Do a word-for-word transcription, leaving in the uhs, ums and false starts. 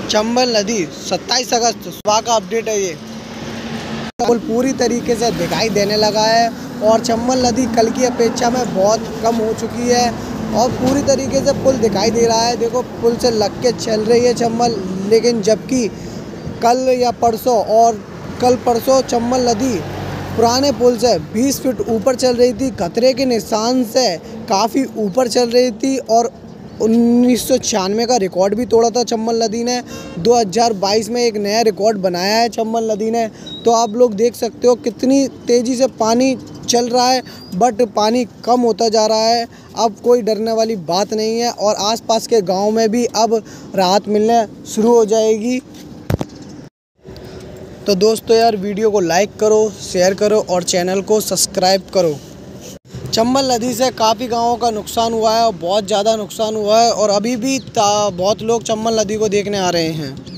चंबल नदी सत्ताईस अगस्त सुबह का अपडेट है। ये पुल पूरी तरीके से दिखाई देने लगा है और चंबल नदी कल की अपेक्षा में बहुत कम हो चुकी है और पूरी तरीके से पुल दिखाई दे रहा है। देखो पुल से लग के चल रही है चंबल, लेकिन जबकि कल या परसों और कल परसों चंबल नदी पुराने पुल से बीस फीट ऊपर चल रही थी, खतरे के निशान से काफ़ी ऊपर चल रही थी और उन्नीस सौ छियानवे का रिकॉर्ड भी तोड़ा था चंबल नदी ने। दो हज़ार बाईस में एक नया रिकॉर्ड बनाया है चंबल नदी ने। तो आप लोग देख सकते हो कितनी तेज़ी से पानी चल रहा है, बट पानी कम होता जा रहा है। अब कोई डरने वाली बात नहीं है और आसपास के गांव में भी अब राहत मिलने शुरू हो जाएगी। तो दोस्तों यार, वीडियो को लाइक करो, शेयर करो और चैनल को सब्सक्राइब करो। चंबल नदी से काफ़ी गांवों का नुकसान हुआ है और बहुत ज़्यादा नुकसान हुआ है और अभी भी बहुत लोग चंबल नदी को देखने आ रहे हैं।